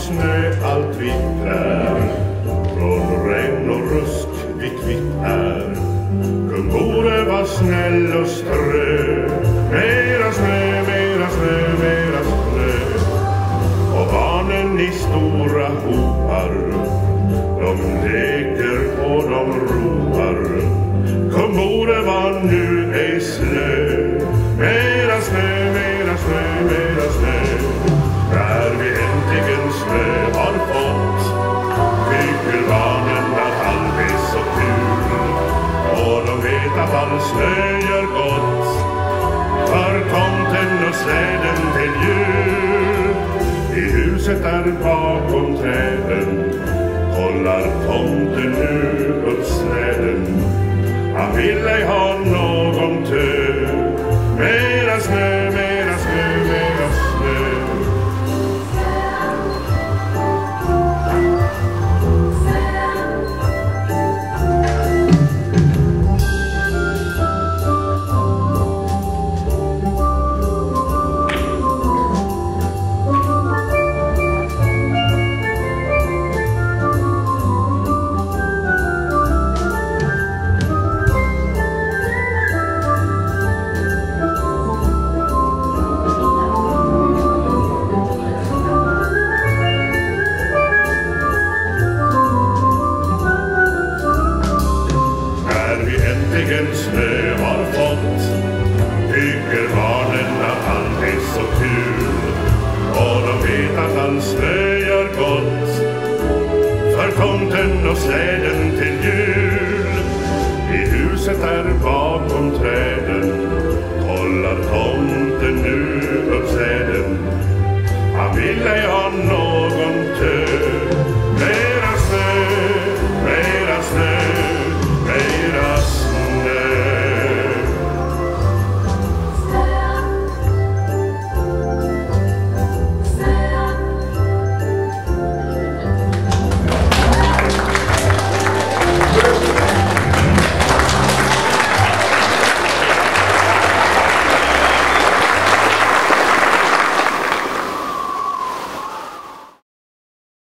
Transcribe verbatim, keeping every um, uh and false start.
snö allt vittrar, från regn och rusk vi kvittar. Kung borde var snäll och strö, mera snö, mera snö, mera snö. Och barnen i stora hopar, de leker och de ropar. Kung borde var nu ej slö, mera snö, mera snö, mera snö. När vi äntligen snö har fått, tycker barnen att allt är så kul. Och de vet att all snö gör gott för tomten och släden till jul. I huset där bakom träden håller tomten nu upp släden. Han vill ej ha någon tö, mera snö, mera snö, mera snö. Snö har fått, tycker barnen att allt är så kul. Och de vet att all snö gör gott för tomten och släden till jul. I huset där bakom träden håller tomten nu upp släden. Han vill ej ha någon